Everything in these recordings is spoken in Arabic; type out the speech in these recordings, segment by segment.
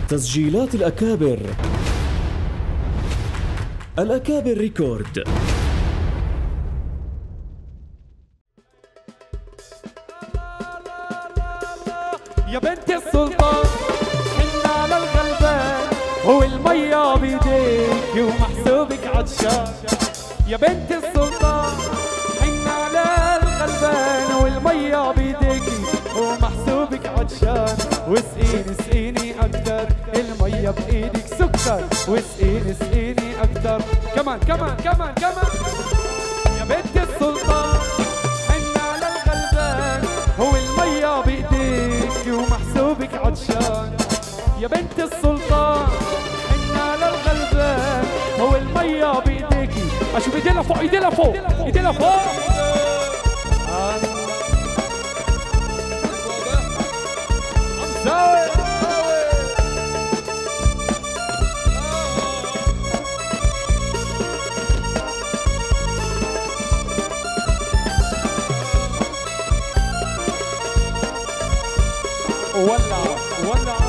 تسجيلات الأكابر. الأكابر ريكورد. يا بنت السلطان حن على الغلبان والمية بيديك ومحسوبك عطشان. يا بنت السلطان حن على الغلبان والمية بيديك ومحسوبك عطشان. واسقيني اسقيني اكتر المية بايدك سكر. واسقيني اسقيني اكتر كمان كمان كمان كمان. يا بنت السلطان حن على الغلبان والمية بايديك ومحسوبك عطشان. يا بنت السلطان حن على الغلبان والمية بايديكي. اشوف ايدينا فوق ايدينا فوق ايدينا فوق. ولع ولع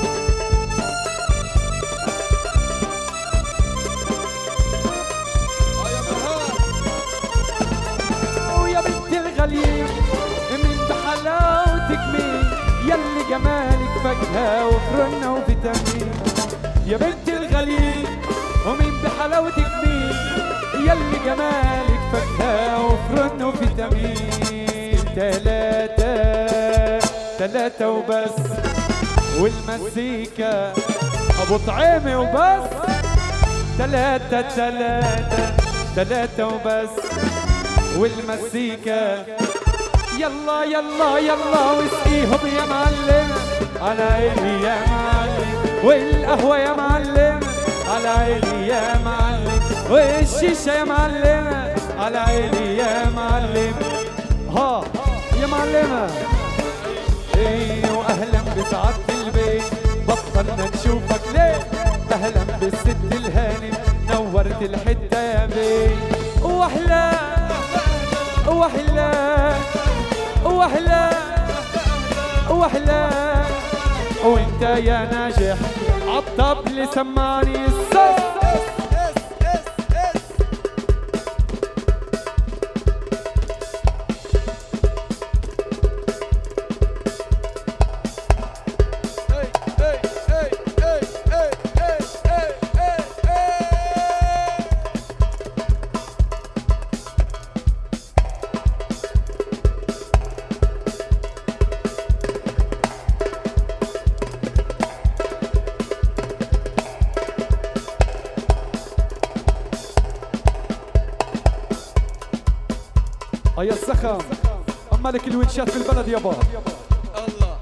ويا بنت الغليل من بحلاوتك مين يلي جمالك فاكهة وفرنة وفيتامين. يا بنت الغليل ومن بحلاوتك مين يلي جمالك فاكهة وفرنة وفيتامين. تلاتة وبس والمزيكا ابو طعيمي وبس. تلاتة وبس والمزيكا. يلا يلا يلا واسقيهم يا معلم على عيني يا معلم. والقهوة يا معلم على عيني يا معلم. والشيشة يا معلم على عيني يا معلم. ها يا معلمة. واهلا بسعادة البيت بطلنا نشوفك ليه. اهلا بالست الهانم نورت الحتة يا بيه. واحلى واحلى واحلى واحلى. وانت يا ناجح عالطبل سمعني الصوت. يا السخم ملك الونشات في البلد يابا. الله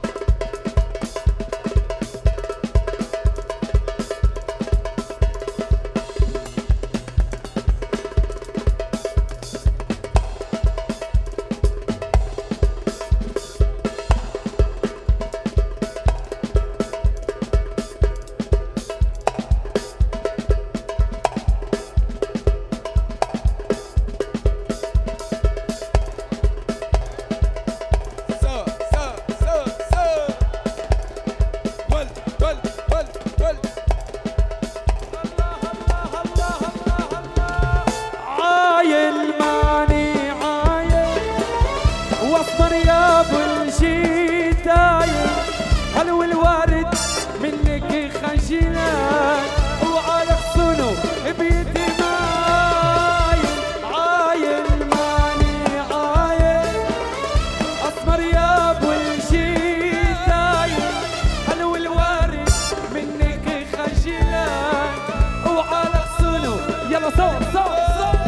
حلو الوارد منك خجلان وعلى خصونه بيدي مايل. عايل ماني عايل اسمر يا ابو الشتايل. حلو الوارد منك خجلان وعلى خصونه. يلا صوت صوت صوت.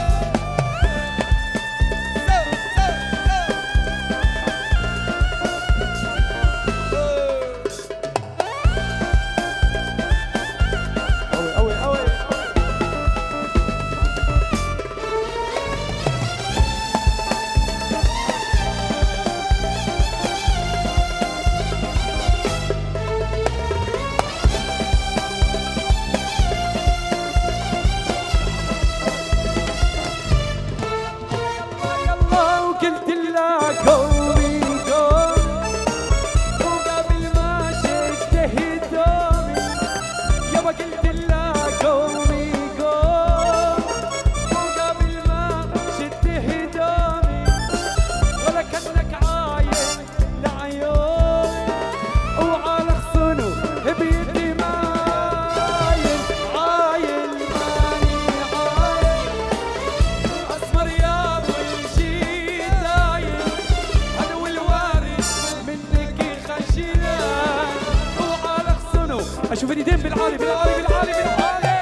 اشوف الايدين بالعالي بالعالي بالعالي بالعالي.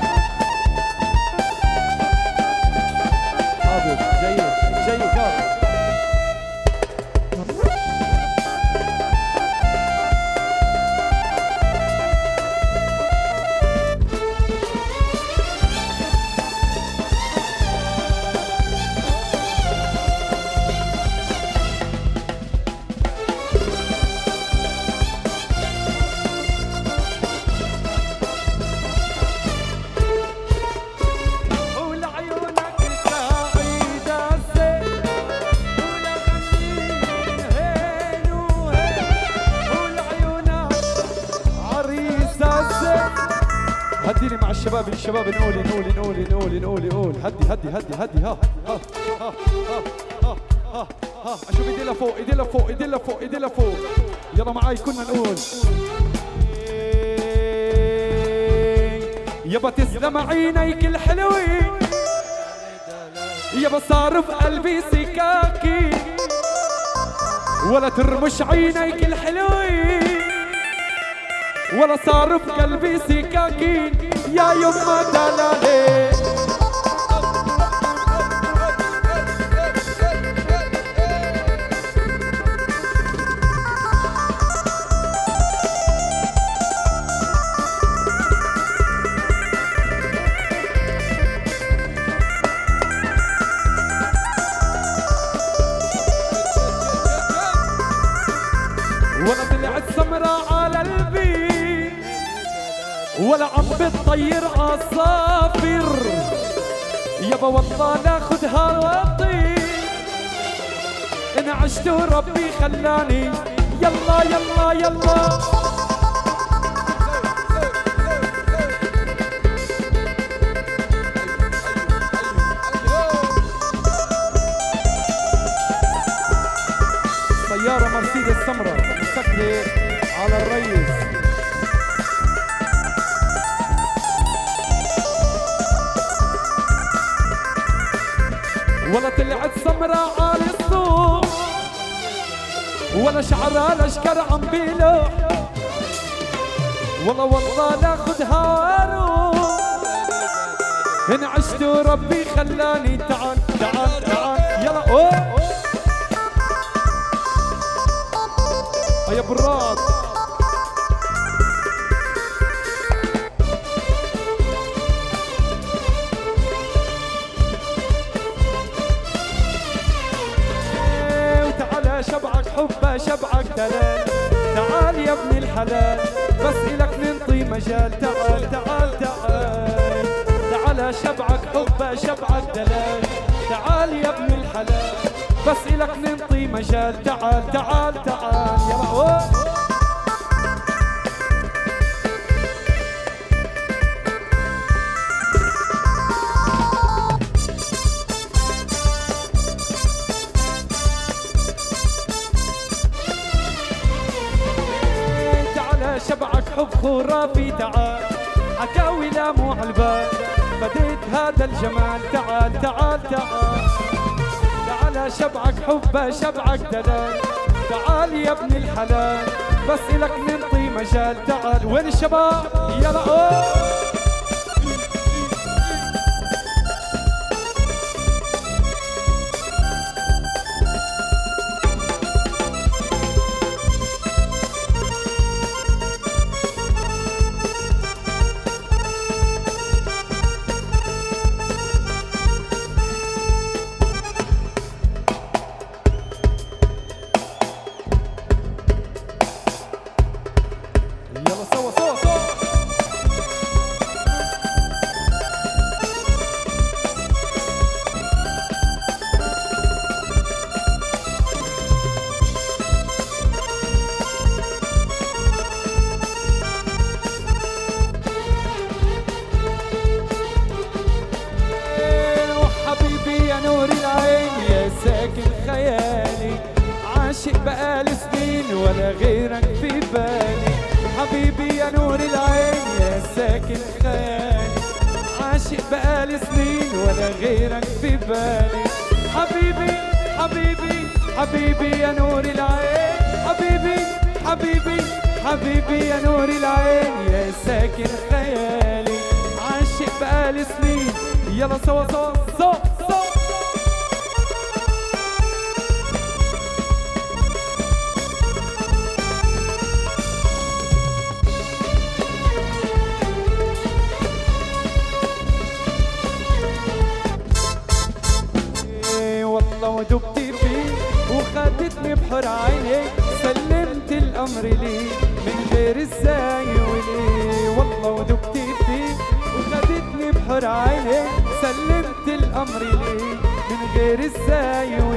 حاضر جاي جاي كار. هديني مع الشباب نقول هدي ها اشوف ايدي لفوق ايدي لفوق يلا معاي كنا نقول يابا تسلم عينيك الحلوين يابا صار في قلبي سكاكي ولا ترمش عينيك الحلوين ولا صار في قلبي سكاكين يا يما دلالي. ولا طلعت سمراء على البيت ولا عم بتطير عصافر يابا والله ناخدها وطير إن عشت وربي خلاني يلا يلا يلا. سيارة مرسيدس سمراء مسكرة على الريس ولا طلعت سمراء على السوق ولا شعرها الاشكر عم بيلوح والله ناخدها واروح إن عشت وربي خلاني تعال تعال تعال يلا اوه يا براد. وتعال شبعك حبه شبعك دلال تعال يا ابن الحلال بس إلك ننطي مجال تعال تعال تعال تعال شبعك حبه شبعك دلال تعال يا ابن الحلال بس إلك ننطي مجال تعال تعال تعال يلا تعال شبعك حب خرافي تعال حكاوي لا مو عالبال بديت هذا الجمال تعال تعال تعال تعال شبعك حبه شبعك دلال تعال يا ابن الحلال بس إلك ننطي مجال تعال. وين الشباب يلا اوه عاشق بقالي سنين ولا غيرك في بالي حبيبي يا نور العين يا ساكن خيالي عاشق بقالي سنين ولا غيرك في بالي حبيبي حبيبي حبيبي يا نور العين حبيبي حبيبي حبيبي يا نور العين يا ساكن خيالي، عاشق بقالي سنين، يلا سوا سوا سوا سوا. والله ودبت فيه وخدتني بحر عينيك، سلمت الامر ليه من غير ازاي وليه. والله ودبت فيه وخدتني بحر عينيك، سلمت الامر ليه من غير ازاي